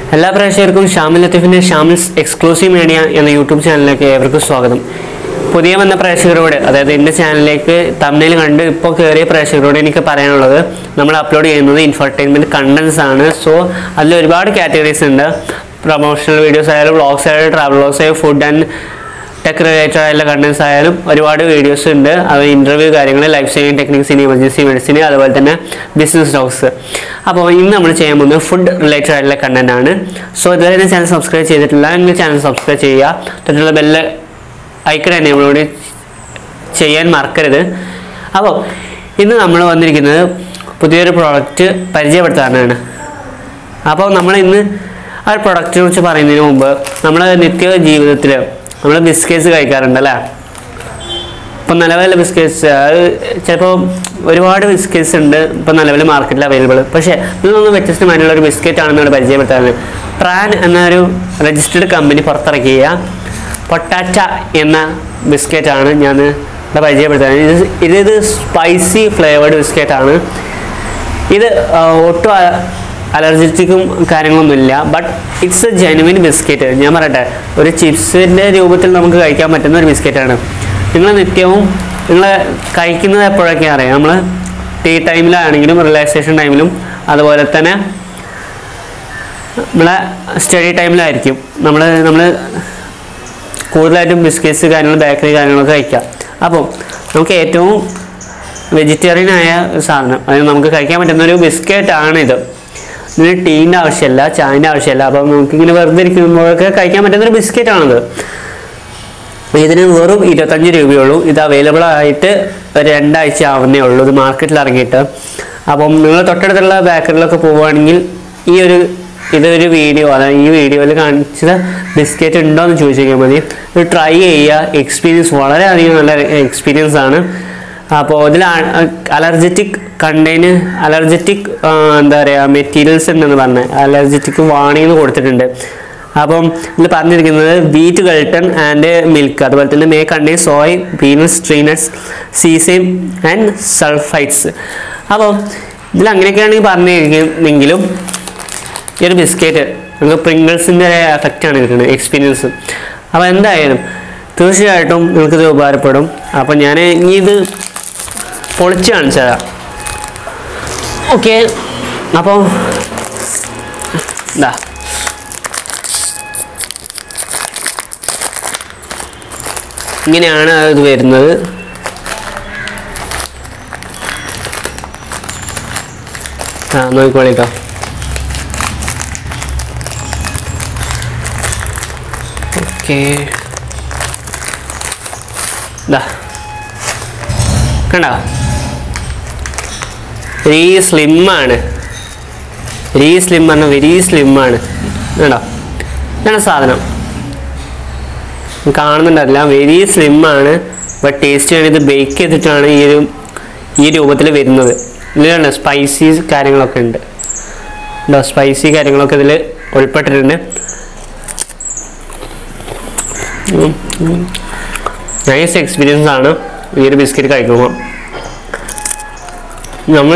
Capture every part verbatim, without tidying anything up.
എല്ലാ പ്രേക്ഷകർക്കും ഷാമിൽ ലത്തീഫിന്റെ ഷാമിൽസ് എക്സ്ക്ലൂസീവ് മീഡിയ എന്ന യൂട്യൂബ് ചാനലിലേക്ക് ഏവർക്കും സ്വാഗതം. പുതിയ വന്ന പ്രേക്ഷകരോട്, അതായത് എൻ്റെ ചാനലിലേക്ക് തമ്മിൽ കണ്ട് ഇപ്പോൾ കയറിയ പ്രേക്ഷകരോട് എനിക്ക് പറയാനുള്ളത്, നമ്മൾ അപ്ലോഡ് ചെയ്യുന്നത് ഇൻഫർടൈൻമെൻറ്റ് കണ്ടൻസ് ആണ്. സോ അതിൽ ഒരുപാട് കാറ്റഗറീസ് ഉണ്ട്. പ്രൊമോഷണൽ വീഡിയോസ് ആയാലും, വ്ളോഗ്സ് ആയാലും, ട്രാവൽ വ്ളോഗ്സ് ആയാലും, ഫുഡ് ആൻഡ് ടെക് റിലേറ്റഡ് ആയിട്ടുള്ള കണ്ടൻസ് ആയാലും ഒരുപാട് വീഡിയോസ് ഉണ്ട്. അത് ഇൻ്റർവ്യൂ കാര്യങ്ങൾ, life saving techniques in emergency medicine, അതുപോലെ തന്നെ ബിസിനസ് വ്ളോഗ്സ്. അപ്പോൾ ഇന്ന് നമ്മൾ ചെയ്യാൻ പോകുന്നത് ഫുഡ് റിലേറ്റഡ് ആയിട്ടുള്ള കണ്ടന്റ് ആണ്. സോ ഇതുവരെ എൻ്റെ ചാനൽ സബ്സ്ക്രൈബ് ചെയ്തിട്ടില്ല എങ്കിൽ ചാനൽ സബ്സ്ക്രൈബ് ചെയ്യുക. തൊട്ടുള്ള ബെല്ല് ഐക്കൺ തന്നെ നമ്മളോട് ചെയ്യാൻ മറക്കരുത്. അപ്പോൾ ഇന്ന് നമ്മൾ വന്നിരിക്കുന്നത് പുതിയൊരു പ്രോഡക്റ്റ് പരിചയപ്പെടുത്താനാണ്. അപ്പോൾ നമ്മൾ ഇന്ന് ആ പ്രൊഡക്റ്റിനെ കുറിച്ച് പറയുന്നതിന് മുമ്പ്, നമ്മൾ നിത്യ ജീവിതത്തിൽ നമ്മൾ ബിസ്ക്കറ്റ്സ് കഴിക്കാറുണ്ട് അല്ലേ? ഇപ്പം നിലവിലെ ബിസ്ക്കറ്റ്സ്, അത് ചിലപ്പോൾ ഒരുപാട് ബിസ്ക്കറ്റ്സ് ഉണ്ട് ഇപ്പം നിലവിൽ മാർക്കറ്റിൽ അവൈലബിൾ. പക്ഷേ ഇതിൽ നിന്ന് വ്യത്യസ്തമായിട്ടുള്ള ഒരു ബിസ്ക്കറ്റ് ആണെന്ന് ഇവിടെ പരിചയപ്പെടുത്താറുണ്ട്. പ്രാൻ എന്നൊരു രജിസ്റ്റേർഡ് കമ്പനി പുറത്തിറക്കിയ പൊട്ടാറ്റ എന്ന ബിസ്ക്കറ്റാണ് ഞാൻ ഇവിടെ പരിചയപ്പെടുത്തുന്നത്. ഇത് ഇത് സ്പൈസി ഫ്ലേവേർഡ് ബിസ്ക്കറ്റാണ്. ഇത് ഒട്ടും അലർജറ്റിക്കും കാര്യങ്ങളൊന്നുമില്ല. But it's a genuine biscuit. ഞാൻ പറയട്ടെ, ഒരു ചിപ്സിൻ്റെ രൂപത്തിൽ നമുക്ക് കഴിക്കാൻ പറ്റുന്ന ഒരു ബിസ്ക്കറ്റാണ്. നിങ്ങൾ നിത്യവും നിങ്ങൾ കഴിക്കുന്നത് എപ്പോഴൊക്കെ അറിയാം. നമ്മൾ ടീ ടൈമിലാണെങ്കിലും, റിലാക്സേഷൻ ടൈമിലും, അതുപോലെ തന്നെ നമ്മളെ സ്റ്റഡി ടൈമിലായിരിക്കും നമ്മൾ നമ്മൾ കൂടുതലായിട്ടും ബിസ്ക്കറ്റ്സ് കാര്യങ്ങൾ, ബേക്കറി കാര്യങ്ങളൊക്കെ കഴിക്കാം. അപ്പോൾ നമുക്ക് ഏറ്റവും വെജിറ്റേറിയൻ ആയ സാധനം, അതായത് നമുക്ക് കഴിക്കാൻ പറ്റുന്ന ഒരു ബിസ്ക്കറ്റാണിത്. ഇതിന് ടീൻ്റെ ആവശ്യമില്ല, ചായൻ്റെ ആവശ്യമില്ല. അപ്പം നമുക്കിങ്ങനെ വെറുതെ ഇരിക്കുമ്പോഴൊക്കെ കഴിക്കാൻ പറ്റുന്നൊരു ബിസ്ക്കറ്റാണിത്. ഇതിന് വെറും ഇരുപത്തഞ്ച് രൂപയുള്ളൂ. ഇത് അവൈലബിൾ ആയിട്ട് ഒരു രണ്ടാഴ്ച ആവുന്നേ ഉള്ളൂ ഇത് മാർക്കറ്റിൽ ഇറങ്ങിയിട്ട്. അപ്പം നിങ്ങൾ തൊട്ടടുത്തുള്ള ബേക്കറിലൊക്കെ പോവുകയാണെങ്കിൽ ഈ ഒരു ഇതൊരു വീഡിയോ, അതായത് ഈ വീഡിയോയിൽ കാണിച്ചത് ബിസ്ക്കറ്റ് ഉണ്ടോ എന്ന് ചോദിച്ചാൽ മതി. ഇത് ട്രൈ ചെയ്യുക. എക്സ്പീരിയൻസ് വളരെയധികം നല്ല എക്സ്പീരിയൻസ് ആണ്. അപ്പോൾ ഇതിൽ അലർജറ്റിക് കണ്ടെയ്ന് അലർജറ്റിക് എന്താ പറയുക മെറ്റീരിയൽസ് ഉണ്ടെന്ന് പറഞ്ഞത്, അലർജറ്റിക് വാണിംഗ് കൊടുത്തിട്ടുണ്ട്. അപ്പം ഇതിൽ പറഞ്ഞിരിക്കുന്നത് വീറ്റ്, ഗൾട്ടൺ ആൻഡ് മിൽക്ക്, അതുപോലെ തന്നെ may contain soy, peanuts, tree nuts, sesame and sulphites. അപ്പോൾ ഇതിൽ അങ്ങനെയൊക്കെയാണെങ്കിൽ പറഞ്ഞിരിക്കുന്നെങ്കിലും ഈ ഒരു ബിസ്ക്കറ്റ് നമുക്ക് പ്രിങ്കിൾസിൻ്റെ എഫക്റ്റാണ് കിട്ടുന്നത്, എക്സ്പീരിയൻസ്. അപ്പോൾ എന്തായാലും തീർച്ചയായിട്ടും നിങ്ങൾക്കിത് ഉപകാരപ്പെടും. അപ്പോൾ ഞാൻ ഇനി ഇത് പൊളിച്ച് കാണിച്ചു തരാം. ഓക്കെ, അപ്പോൾ എന്താ ഇങ്ങനെയാണ് ഇത് വരുന്നത്. ആ നോക്കിക്കോളിട്ടോ. ഓക്കെ, ഇതാ കണ്ടോ, വെരി സ്ലിമ്മാണ്. വെരി സ്ലിം ആണ്, വെരി സ്ലിമ്മാണ്. കണ്ടോ, ഇതാണ് സാധനം. കാണുന്നുണ്ടല്ല, വെരി സ്ലിമ്മാണ്. ബട്ട് ടേസ്റ്റിയാണ്. ഇത് ബേക്ക് ചെയ്തിട്ടാണ് ഈ ഒരു ഈ രൂപത്തിൽ വരുന്നത്. ഇതിലാണ് സ്പൈസി കാര്യങ്ങളൊക്കെ ഉണ്ട്. ഉണ്ടോ, സ്പൈസി കാര്യങ്ങളൊക്കെ ഇതിൽ ഉൾപ്പെട്ടിട്ടുണ്ട്. നൈസ് എക്സ്പീരിയൻസ് ആണ് ഈ ഒരു ബിസ്ക്കറ്റ് കഴിക്കുമ്പോൾ. നമ്മൾ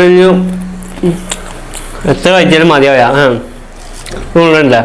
എത്ര കഴിച്ചാലും മതിയാവില്ല. ആ ഉണ്ടല്ലേ,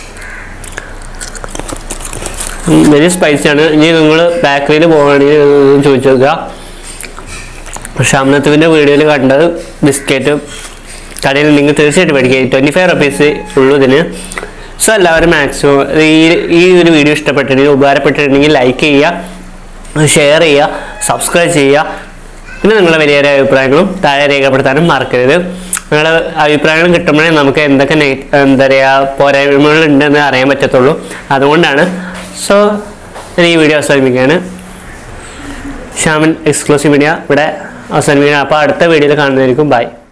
വെരി സ്പൈസിയാണ്. ഇനി നിങ്ങൾ ബേക്കറിയിൽ പോവുകയാണെങ്കിൽ ചോദിച്ചു നോക്കുക. ഷാമിനത്തുവിൻ്റെ വീഡിയോയിൽ കണ്ടത് ബിസ്ക്കറ്റ് കടയിൽ നിങ്ങൾ തീർച്ചയായിട്ടും മേടിക്കുക. ട്വൻറ്റി ഫൈവ് റുപ്പീസ് ഉള്ളൂ ഇതിന്. സോ എല്ലാവരും മാക്സിമം ഈ ഈ ഒരു വീഡിയോ ഇഷ്ടപ്പെട്ടിട്ടുണ്ടെങ്കിൽ, ഉപകാരപ്പെട്ടിട്ടുണ്ടെങ്കിൽ ലൈക്ക് ചെയ്യുക, ഷെയർ ചെയ്യുക, സബ്സ്ക്രൈബ് ചെയ്യുക. പിന്നെ നിങ്ങളുടെ വലിയൊരു അഭിപ്രായങ്ങളും താഴെ രേഖപ്പെടുത്താനും മറക്കരുത്. നിങ്ങളുടെ അഭിപ്രായങ്ങൾ കിട്ടുമ്പോഴേ നമുക്ക് എന്തൊക്കെ എന്താ പറയുക പോരായ്മകളുണ്ടെന്ന് അറിയാൻ പറ്റത്തുള്ളൂ. അതുകൊണ്ടാണ്. സോ ഞാൻ ഈ വീഡിയോ അവസാനിപ്പിക്കുകയാണ്. ഷാമിൽ എക്സ്ക്ലൂസീവ് മീഡിയ ഇവിടെ അവസാനിപ്പിക്കുകയാണ്. അപ്പോൾ അടുത്ത വീഡിയോയിൽ കാണുന്നതായിരിക്കും. ബൈ.